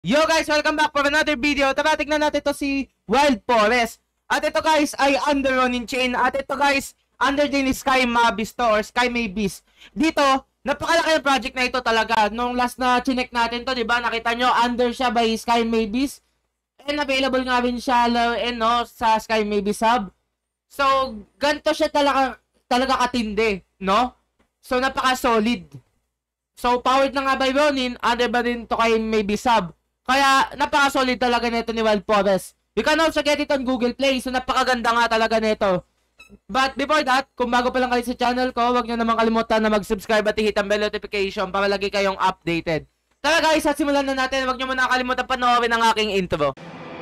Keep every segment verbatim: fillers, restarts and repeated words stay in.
Yo guys, welcome back for another video. Tara, tignan natin to si Wild Forest. At ito guys ay under Ronin Chain. At ito guys, under din ni Sky Mabis to or Sky Maybis. Dito, napakalaki ng project na ito talaga. Nung last na chinek natin to, di ba? Nakita nyo, under siya by Sky Maybis. And available nga rin siya eh, no, sa Sky Maybis Hub. So, ganito siya talaga, talaga katindi, no? So, napaka-solid. So, powered na nga by Ronin, under ba rin to kay Maybis Hub. Kaya, napaka-solid talaga nito ni Wild Forest. You can also get it on Google Play. So, napakaganda nga talaga nito. But before that, kung bago pa lang kayo sa channel ko, huwag nyo naman kalimutan na mag-subscribe at i-hit ang bell notification para lagi kayong updated. Tara guys, at simulan na natin. Huwag nyo muna kalimutan panoorin ang aking intro.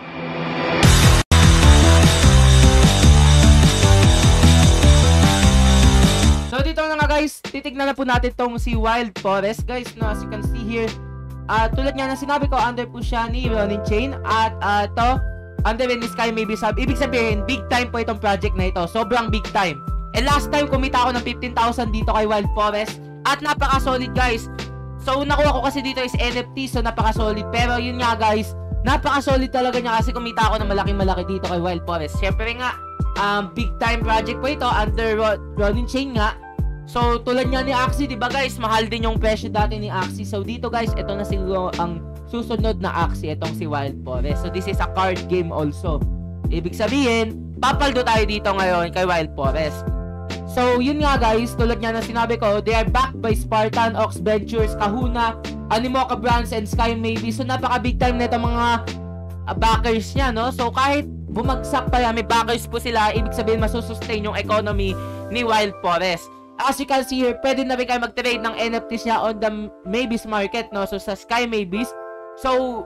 So, dito na nga guys, titignan na po natin tong si Wild Forest. Guys, no, as you can see here, Uh, tulad nga na sinabi ko, under po siya ni Ronin Chain at uh, to, under ni Sky Maybis Hub. Ibig sabihin, big time po itong project na ito. Sobrang big time. And last time, kumita ako ng fifteen thousand dito kay Wild Forest. At napaka-solid guys. So, nakuha ko kasi dito is N F T, so napaka-solid. Pero yun nga guys, napaka-solid talaga niya kasi kumita ako ng malaking-malaki dito kay Wild Forest. Siyempre nga, um, big time project po ito, under Ro Ronin Chain nga. So, tulad nga ni Axie, di ba guys, mahal din yung presyo dati ni Axie. So, dito guys, ito na siguro ang susunod na Axie, itong si Wild Forest. So, this is a card game also. Ibig sabihin, papaldo tayo dito ngayon kay Wild Forest. So, yun nga guys, tulad nga na sinabi ko, they are backed by Spartan, Ox Ventures, Kahuna, Animoca Brands, and Sky Maybis. So, napaka-big time na ito mga uh, backers niya, no? So, kahit bumagsak pa yan, may backers po sila, ibig sabihin, masusustain yung economy ni Wild Forest. As you can see here, pwede na rin kayo mag-trade ng N F Ts niya on the Maybis market, no? So, sa Sky Maybis. So,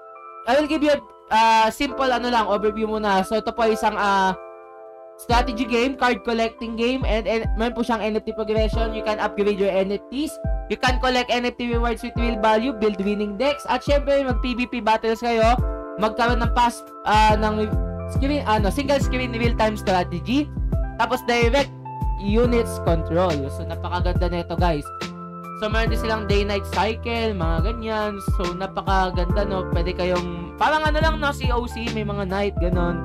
I will give you a uh, simple, ano lang, overview muna. So, ito po isang uh, strategy game, card collecting game, and, and meron po siyang N F T progression. You can upgrade your N F Ts. You can collect N F T rewards with real value, build winning decks, at syempre, mag-P V P battles kayo. Magkaroon ng pass, uh, ng screen, ano, single screen real-time strategy. Tapos, direct units control. So, napakaganda nito guys. So, meron din silang day-night cycle, mga ganyan. So, napakaganda, no? Pwede kayong, parang ano lang, no? C O C, may mga night, ganon.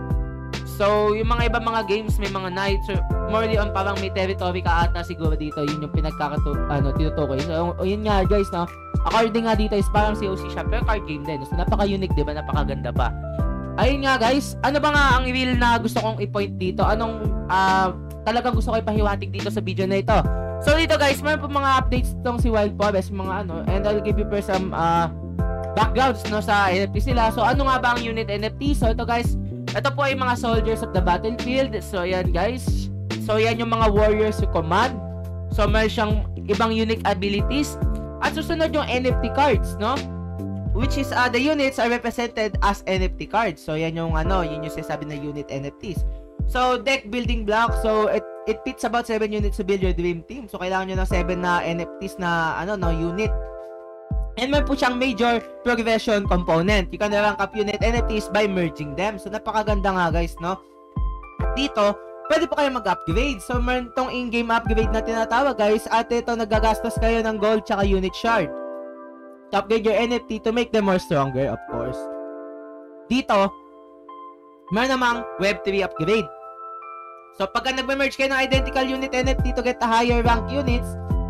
So, yung mga ibang mga games, may mga night. So, morely on, parang may territory ka ata siguro dito. Yun yung pinagkakato, ano, tinutukoy. So, yun nga guys, no? According nga dito is parang C O C siya, pero card game din. So, napaka-unique, diba? Napakaganda pa. Ayun nga guys, ano ba nga ang real na gusto kong i-point dito? Anong, ah, uh, talagang gusto ko ipahiwatig dito sa video na ito. So dito guys, mayroon po mga updates itong si Wild Forest, mga ano, and I'll give you for some uh, backgrounds, no, sa N F T sila. So ano nga ba ang unit N F T? So ito guys, ito po ay mga soldiers of the battlefield. So yan guys, so yan yung mga warriors who command. So meron siyang ibang unique abilities. At susunod yung N F T cards, no, which is uh, the units are represented as N F T cards. So yan yung ano, yun yung sinasabi na unit N F Ts. So, deck building block. So, it, it fits about seven units to build your dream team. So, kailangan nyo ng seven na N F Ts na, ano, no, unit. And may po siyang major progression component. You can rank up unit N F Ts by merging them. So, napakaganda nga, guys, no? At dito, pwede po kayo mag-upgrade. So, meron tong in-game upgrade na tinatawag, guys. At ito, nagagastos kayo ng gold tsaka unit shard to upgrade your N F T to make them more stronger, of course. Dito, meron namang Web three upgrade. So, pagka nagme-merge kayo ng identical unit N F T to get a higher rank units,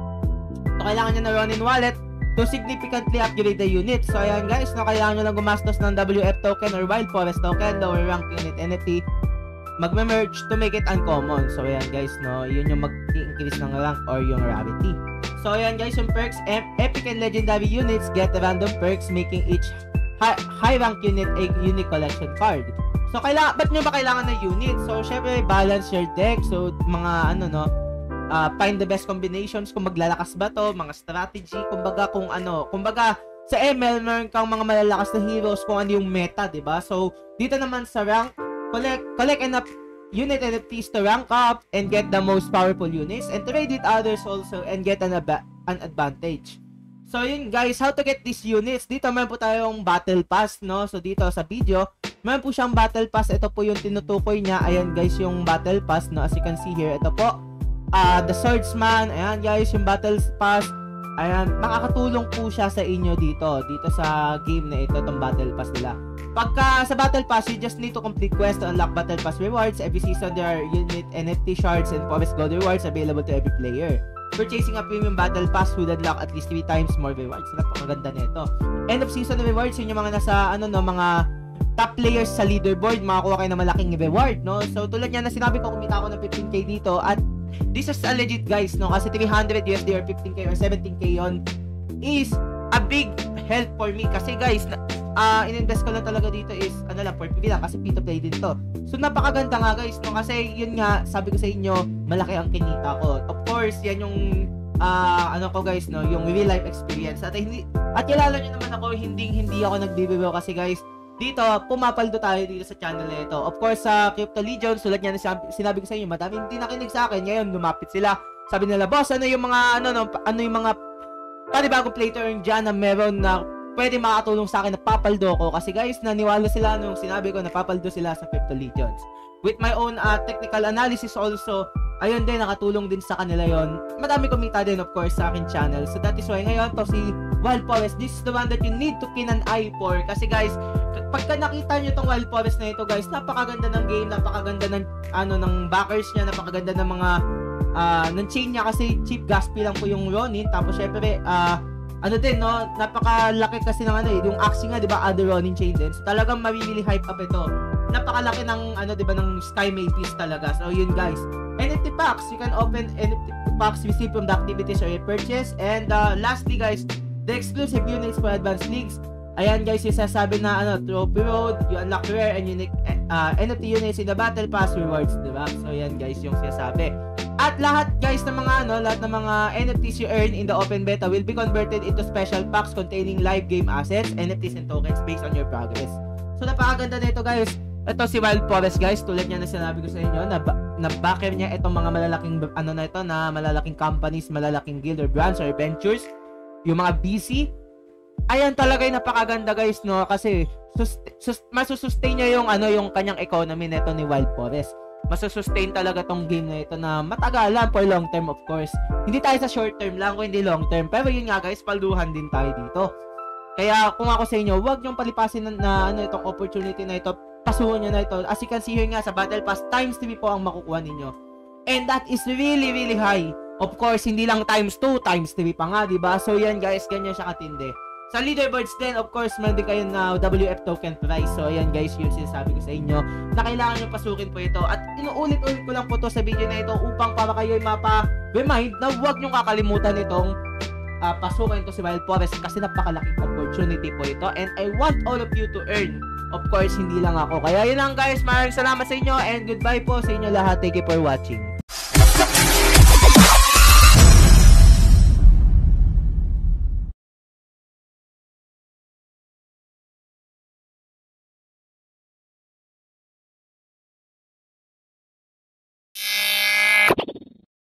so, kailangan nyo na Ronin wallet to significantly upgrade the unit. So, ayan guys, no, kailangan nyo lang gumastos ng W F token or Wild Forest token, lower rank unit N F T, magme-merge to make it uncommon. So, ayan guys, no, yun yung mag-increase ng rank or yung rarity. So, ayan guys, yung perks, epic and legendary units get random perks, making each high, high rank unit a unique collection card. So, kailangan, ba't nyo ba kailangan ng unit? So, syempre, balance your deck. So, mga, ano, no, uh, find the best combinations kung maglalakas ba to, mga strategy, kumbaga, kung ano, kumbaga, sa M L, meron kang mga malalakas na heroes kung ano yung meta, diba? So, dito naman sa rank, collect, collect enough unit N F Ts to rank up and get the most powerful units and trade with others also and get an, an advantage. So, yun guys, how to get these units. Dito, meron po tayong battle pass, no? So, dito sa video, meron po siyang battle pass. Ito po yung tinutukoy niya. Ayan guys, yung battle pass, no? As you can see here, ito po. Uh, the Swordsman. Ayan guys, yung battle pass. ayan, makakatulong po siya sa inyo dito, dito sa game na ito, itong Battle Pass nila. Pagka sa Battle Pass, you just need to complete quests to unlock Battle Pass rewards. Every season, there are unit N F T shards and Forest Gold rewards available to every player. Purchasing a premium Battle Pass would unlock at least three times more rewards. Napakaganda nito. End of season rewards, yun yung mga nasa, ano no, mga top players sa leaderboard, makakuha kayo ng malaking reward, no? So, tulad niya na sinabi ko, kumita ako ng fifteen K dito, at this is a legit, guys, no? Kasi three hundred U S D or fifteen K or seventeen K yon is a big help for me. Kasi, guys, na, uh, in-invest ko lang talaga dito is, ano lang, for P V lang, kasi P to play din to. So, napakaganda nga, guys, no? Kasi, yun nga, sabi ko sa inyo, malaki ang kinita ko. Of course, yan yung, uh, ano ko, guys, no? Yung real life experience. At, hindi, at kilala nyo naman ako, hindi, hindi ako nagbibiro kasi, guys, dito, pumapaldo tayo dito sa channel na ito. Of course, sa Crypto Legion, sulat niya na sinabi ko sa inyo, madaming hindi nakinig sa akin. Ngayon, lumapit sila. Sabi nila, boss, ano yung mga, ano, no, ano yung mga panibagong playter dyan na meron na pwede makatulong sa akin na papaldo ko. Kasi guys, naniwala sila nung sinabi ko na papaldo sila sa Crypto Legions. With my own uh, technical analysis also, ayun din, nakatulong din sa kanila yon. Madami kumita din, of course, sa akin channel. So that is why ngayon, to si Wild Forest, this is the one that you need to keen an eye for. Kasi guys, pagka nakita nyo tong Wild Forest na ito, guys, napakaganda ng game, napakaganda ng, ano, ng backers niya, napakaganda ng mga, uh, ng chain niya, kasi cheap gas fee lang po yung Ronin. Tapos, syempre, uh, ano din, no, napakalaki kasi ng, ano, eh, yung Axie nga, di ba, other Ronin chain din. So, talagang mabibili hype up ito. Napakalaki ng, ano, di ba, ng Sky Maze talaga. So, yun, guys. N F T packs, you can open N F T packs received from the activities or purchase. And uh, lastly, guys, the exclusive units for advanced leagues. Ayan, guys, yung sasabi na ano, Trophy Road, you unlock rare and unique uh, N F T units in the Battle Pass rewards, diba? So ayan, guys, yung sinasabi. At lahat, guys, ng mga ano, lahat ng mga N F Ts you earn in the open beta will be converted into special packs containing live game assets, N F Ts and tokens based on your progress. So napakaganda nito, guys. Ito si Wild Forest, guys, tulad niya na sinabi ko sa inyo, na, na backer niya itong mga malalaking, ano na ito, na malalaking companies, malalaking guild or brands or ventures, yung mga B C. Ayan talaga yung napakaganda, guys, no, kasi sus, sus, masusustain niya yung, ano, yung kanyang economy nito ni Wild Forest. Masusustain talaga tong game na ito na matagalan for long term, of course. Hindi tayo sa short term lang, kung hindi long term. Pero yun nga, guys, palduhan din tayo dito. Kaya kung ako sa inyo, huwag niyong palipasin na, na ano, itong opportunity na ito. Pasuhan nyo na ito. As you can see here nga sa Battle Pass, times three po ang makukuha ninyo. And that is really, really high. Of course, hindi lang times two, times three pa nga, diba? So yan, guys, ganyan siya katindi. Sa leaderboards din, of course, meron din kayo na W F token price. So ayan, guys, yung sinasabi ko sa inyo na kailangan nyo pasukin po ito. At inuulit-ulit ko lang po to sa video na ito upang para kayo mapa-remind na huwag nyo kakalimutan itong uh, pasukin ito si Wild Forest kasi napakalaking opportunity po ito. And I want all of you to earn. Of course, hindi lang ako. Kaya yun lang, guys. Maraming salamat sa inyo and goodbye po sa inyo lahat. Thank you for watching.